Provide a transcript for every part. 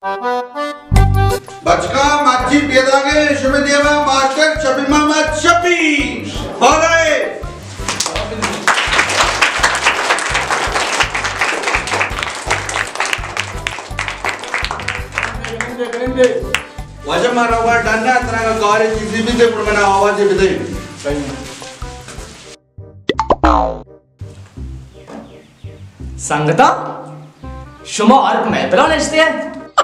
बचका माची बेदागे शुभदेवा मास्टर शबी मोहम्मद शबी बोले वजह मारा हुआ डंडा तरह का कॉलेज किसी भी से पुरमना आवाज भी दे संगता शुमा अर्क में बला नचते हैं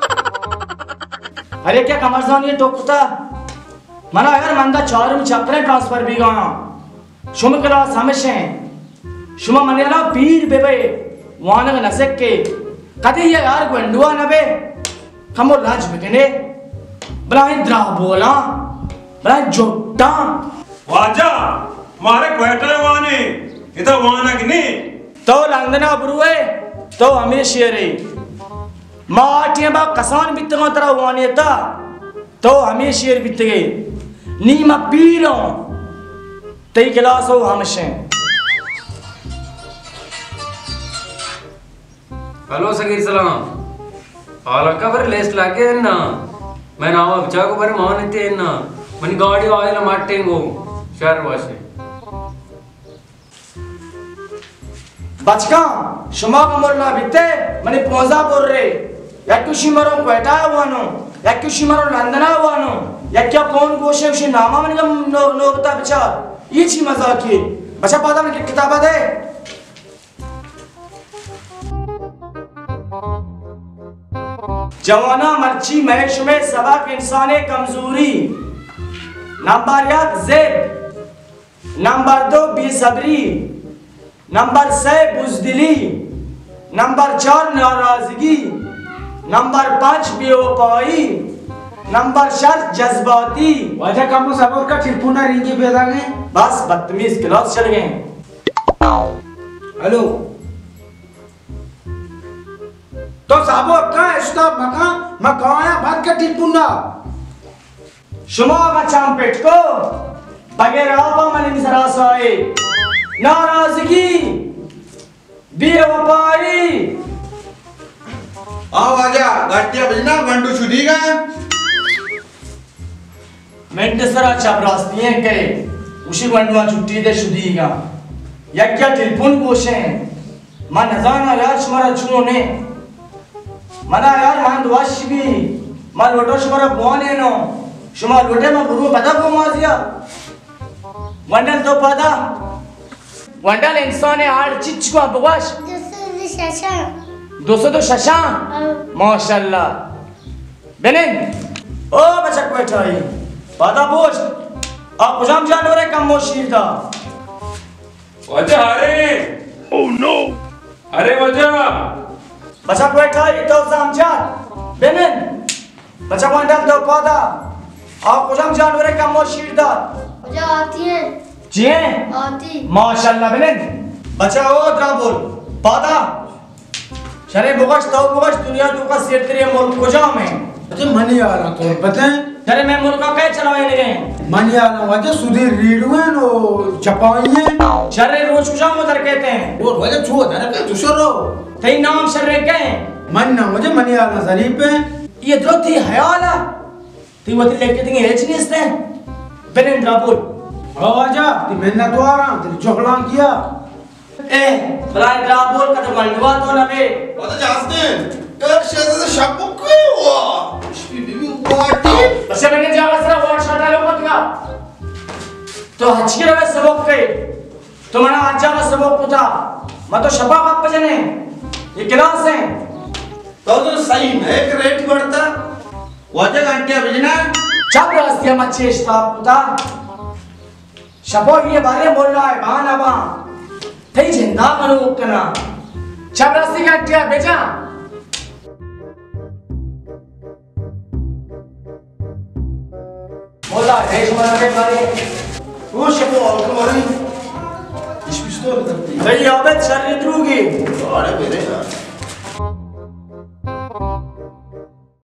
अरे क्या कमरजान ये टोकता मना यार मंदा चारों चक्कर ट्रांसफर भी गया शुम क्लास हमेशा शुमा मनेला पीर बेबे वानग नसक के कदी ये यार गंडुआ नबे कमो लाज बिकने बला इंद्रा बोला बला जोटा वाजा मारे क्वेटर वाने इधर वानग ने तो लंदना ब्रुए तो हमें शेरे माटियां बा कसान बित्तगा तरह वानियता तो हमें शेर बित्तगे नीमा पीरो तई क्लास हो हमशे हेलो सगीर सलाम हाल कवर लेस्ट लाके ना मैं ना बचा को बारे मानते ना मनी गाड़ी आइला माटेंगो शहर वासे बचका शुमा कमरना बिते मने पोजा बोल रे याकुशिमरो क्वेटा वानो याकुशिमरो लंदना वानो याक्या कौन गोशे उसे नामा मन कम नो बता बचा ये छी मजाक की बचा पता मन की किताब दे जवाना मर्ची महश में सबक इंसाने कमजोरी नंबर 1 ज़िद नंबर 2 बेसब्री नंबर 6 बुज़दिली नंबर 4 नाराजगी नंबर 5 बेवफाई नंबर 6 जज्बाती वजह कम सबर का चिरपुना रिंगी बेदागे बस बदतमीज क्लास चल गए हेलो तो साबो का इसका मकाया भाग का चिरपुना शुमा का चांपेट को बगैर आपा मलिन सरासाए नाराजगी बेवफाई आवाजा गट्टिया बजना गंडू छुदी का मेंटसरा चपरास्तियां के उसी गंडुआ छुट्टी दे छुदी का या क्या टेलीफोन गोशे मा नजाना यार तुम्हारा छुनो ने मना यार मान दुआश भी मा लोटो तुम्हारा बोने नो शुमा लोटे मा गुरु पता को माजिया वंडल तो पता वंडल इंसान है आड़ चिच को बवाश 200 तो शशान माशाल्लाह बेनिन ओ बच्चा बैठा है पता पूछ आप कुजाम जानवर है कम मोशीर था वजह अरे ओह नो अरे वजह बच्चा बैठा है तो समझा बेनिन बच्चा वंडल तो पता आप कुजाम जानवर है कम मोशीर था वजह आती है जी आती माशाल्लाह बेनिन बच्चा ओ द्रा बोल पता शरे बुगश तो बुगश दुनिया तू का सेट तेरे मुल्क को जा में अरे मनी आ रहा तो पता है शरे मैं मुल्क का कैसे चलावे लगे मनी आ रहा वजह सुधीर रीडुए नो चपाई है शरे रोज कुछ हम उधर कहते हैं वो वजह छुआ था ना क्या दूसरो तेरी नाम शरे के मन ना वजह मनी आ रहा जरीब पे ये दो थी हयाला ती वो लेके देंगे एच नहीं इसने बेनिंद्रा बोल आवाजा ती मैंने तो आ रहा तेरी चोकला किया ए ब्रांड बोल का तो मंडवा तो ना बे वो तो जासने कर शेज़ से शब्बुक क्यों हुआ बीबी पार्टी बस मैंने जागा सरा व्हाट शॉट आलो मत का तो हचकी रवे सबक के तो मना आज जागा सबक पुता मैं तो शबा बाप बजने ये क्लास है तो सही है एक रेट बढ़ता वजह घंटिया बजना चप रास्तिया मच्छे स्टाफ पुता शबो ये बारे बोल रहा है बाना बा थई जिंदा मनु कना चपरासी का टिया बेचा बोला है तुम्हारा के बारे वो शबो अलकमारी इस पिस्तौल करती भई आबद शरीर द्रुगी अरे मेरे यार